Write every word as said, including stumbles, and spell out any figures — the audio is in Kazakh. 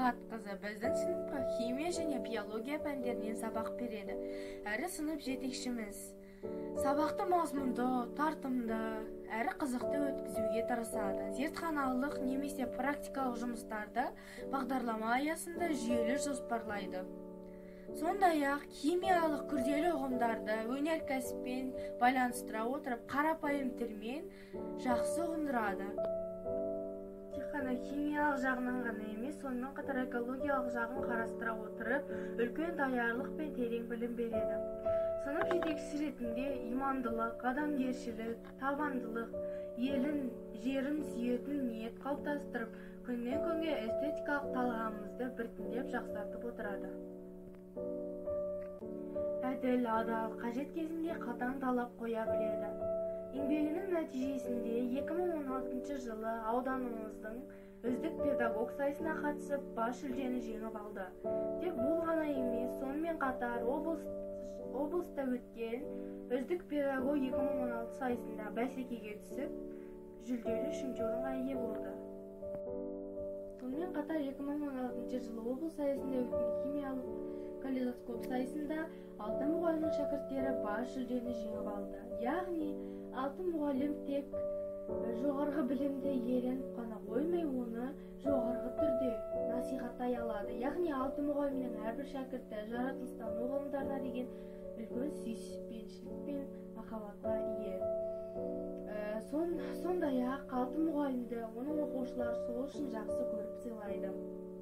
Талғат қызы біздің сыныпқа химия және биология пәндерінен сабақ береді. Әрі сынып жетекшіміз. Сабақты мазмұнды, тартымды, әрі қызықты өткізуге тырысады. Зертханалық немесе практикалық жұмыстарды бағдарлама аясында жүйелі жоспарлайды. Сондай-ақ химиялық күрделі ұғымдарды өнеркәсіппен байланыстыра отырып, қарапайым тілмен жақсы ұғындырады. Тек қана химиялық жағынан ғана емес, сонымен қатар экологиялық жағын қарастыра отырып, үлкен даярлық пен терең білім береді. Сынып жетекшісі ретінде имандылық, адамгершілік, табандылық, елін, жерін сүйетін ниет қалыптастырып, күннен күнге эстетикалық талғамымызды біртіндеп жақсартып отырады. Әділ, адал, қажет кезінде қатаң талап қоя біледі. Еңбегінің нәтижесінде екі мың он алтыншы жылы ауданымыздың үздік педагог сайысына қатысып, бас жүлдені жеңіп алды. Тек бұл ғана емес, сонымен қатар облыс, облыста өткен үздік педагог екі мың он алты сайысында бәсекеге түсіп, жүлделі үшінші орынға ие болды. Сонымен қатар екі мың он алтыншы жылы облыс сайысында өткен химиялық калейдоскоп сайысында алты мұғалімнің шәкірттері бас жүлдені жеңіп алды. Яғни, алты мұғалім тек жоғарғы білімді иеленіп қана қоймай, оны жоғарғы түрде насихаттай алады. Яғни, алты мұғалімнің әрбір шәкірті жаратылыстану ғылымдарына деген үлкен сүйіспеншілік пен махаббатқа ие. Сондай-ақ алты мұғалімді оның оқушылары сол үшін жақсы көріп сыйлайды.